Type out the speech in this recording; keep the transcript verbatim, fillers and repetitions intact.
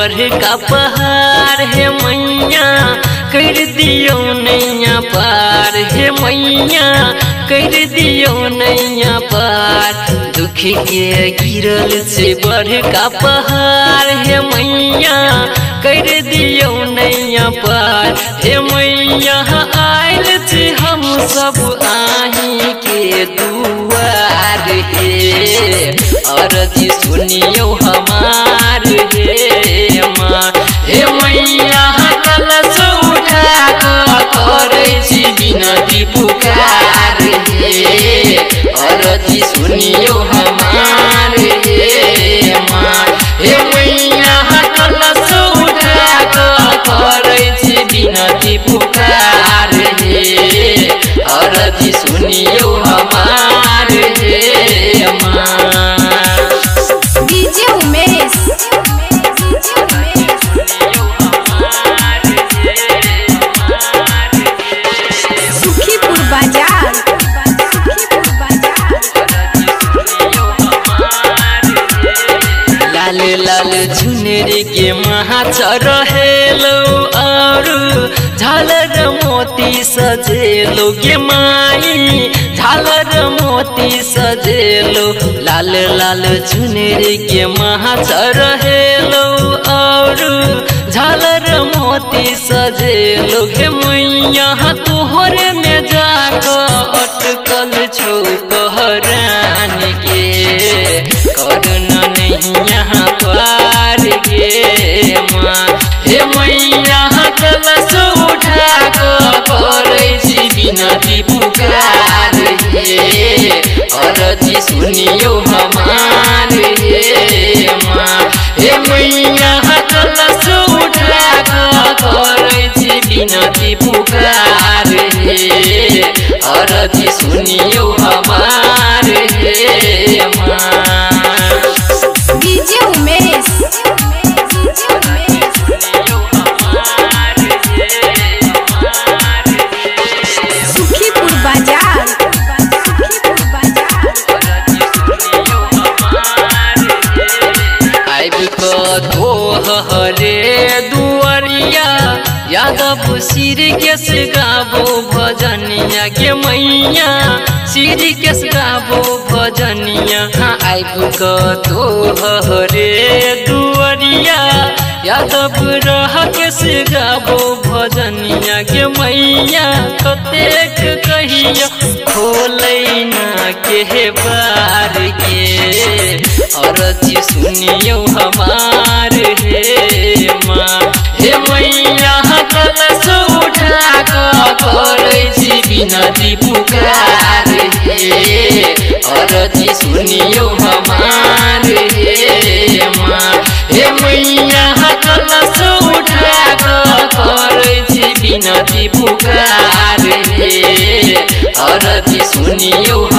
बड़का पहाड़ हे मैया कर दियो नैया पार हे मैया कर दियो नैया पार दुख के गिरल से बड़का पहाड़ हे मैया कर दियो नैया पार हे मैया आयल से हम सब आही के दुआर हे अरजी सुनियो हमार हे माँ हे मैया कलश उठा करे छी बिनती पुकार हे अरजी सुनियो हमार हे माँ हे मैया कलश उठा करे छी बिनती पुकार हे अरजी सुनियो हमार हे माँ। डीजे उमेश सुखीपुर बाजार लाल लाल झुनरी के महाचर हेलो और झालर मोती सजेलो गे माई झालर मोती सजेलो लाल लाल झुनरी के महाचर हेलो और झालर मोती सजेलो गे मैया तोहरे में जाकर अटकल छौ कहरान के करना नहीं यहाँ पार गे माँ हे मैया कलश उठा करे छी बिनती पुकार हे अरजी सुनियो हमार हे माँ हे मैया कलश उठा करे छी बिनती पुकार हे अरजी सुनियो हमार हे माँ। डीजे उमेश सुखीपुर बाजार हरे दुआरिया यादव सिर केस गाबो भजनिया के मैया सिर केस गाबो भजनिया आइब तो हरे दुआरिया यादव रह केस गाबो भजनिया के मैया कतेक कहिया खोलै ना के बार के अरजी सुनियो हमार हे माँ हे मैया कलश उठा करे छी बिनती पुकार हे अरजी सुनियो हमार हे माँ हे मैया कलश उठा करे छी बिनती पुकार हे अरजी सुनियो